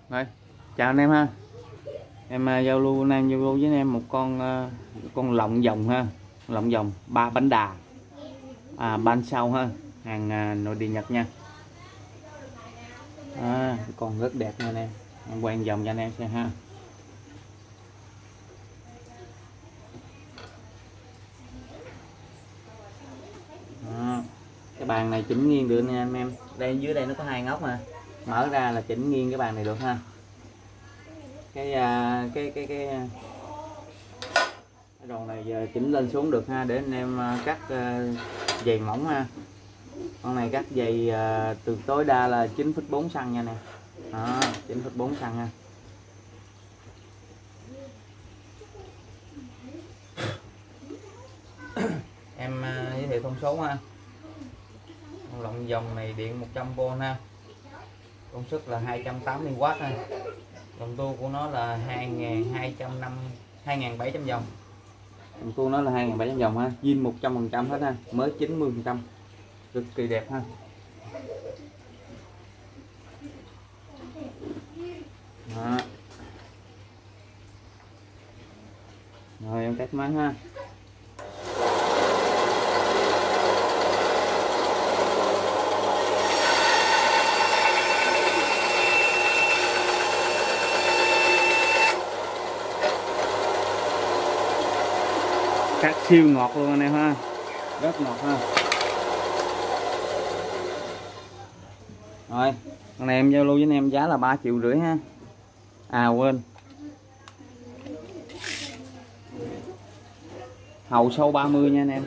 Rồi, chào anh em ha. Em giao lưu với anh em một con lọng vòng ha. Lọng vòng 3 bánh đà. Ban sau ha, hàng nội địa Nhật nha. Con rất đẹp nha anh em. Em quay vòng cho anh em xem ha. Cái bàn này chỉnh nghiêng được nha anh em. Đây dưới đây nó có hai ngóc mà. Mở ra là chỉnh nghiêng cái bàn này được ha. Cái đầu này giờ chỉnh lên xuống được ha, để anh em cắt dày mỏng ha. Con này cắt dày từ tối đa là 9,4 cm nha nè. Đó, 9,4 cm ha. Em giới thiệu thông số ha. Con lọng vòng này điện 100V ha. Công suất là 280W ha. Dòng tua của nó là 2.700 vòng. Dòng tua nó là 2.700 vòng ha. Zin 100% hết ha, mới 90%. Cực kỳ đẹp ha. Đó. Rồi em test máy ha. Cắt siêu ngọt luôn anh em ha, rất ngọt ha. Rồi con này em giao lưu với anh em giá là 3,5 triệu ha. Quên, hầu sâu 30 nha anh em.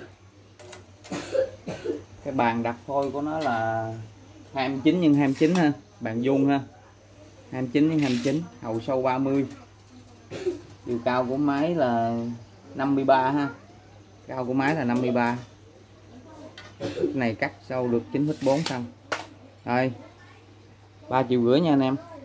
Cái bàn đặt phôi của nó là 29 x 29 ha, bàn vuông ha, 29 x 29, hầu sâu 30. Chiều cao của máy là 53 ha, cao của máy là 53. Cái này cắt sâu được 9,4 cm. Rồi 3,5 triệu nha anh em.